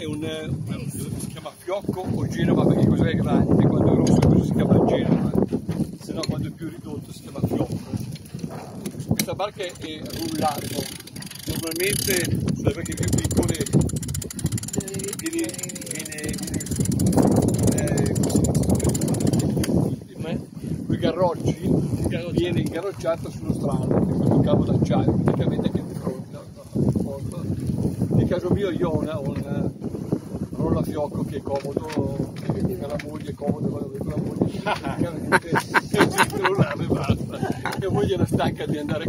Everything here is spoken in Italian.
si chiama fiocco o Genova, perché cos'è grande, quando è rosso si chiama Genova, se no quando è più ridotto si chiama fiocco. Questa barca è rullato, normalmente sulle barche più piccole i garroggi viene ingarroggiato sullo strano, questo cavo d'acciaio praticamente che ti fronta. Nel caso mio io ho un rollafiocco che è comodo, che per la moglie è comodo quando vedo la moglie, praticamente rollare e basta, e la moglie era stanca di andare